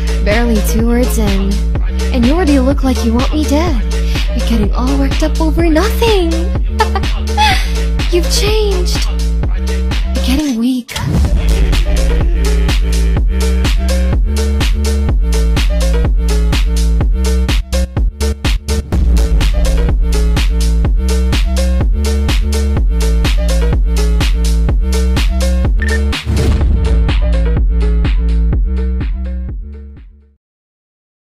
Barely 2 words in, and you already look like you want me dead. You're getting all worked up over nothing. You've changed.